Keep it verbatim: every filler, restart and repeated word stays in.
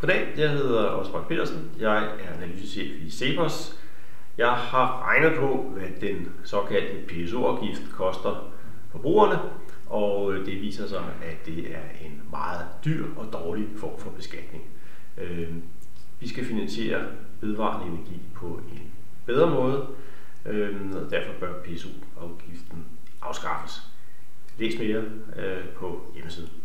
Goddag, jeg hedder Osvald Petersen. Jeg er analysechef i CEPOS. Jeg har regnet på, hvad den såkaldte P S O-afgift koster forbrugerne, og det viser sig, at det er en meget dyr og dårlig form for beskatning. Vi skal finansiere vedvarende energi på en bedre måde, og derfor bør P S O-afgiften afskaffes. Læs mere på hjemmesiden.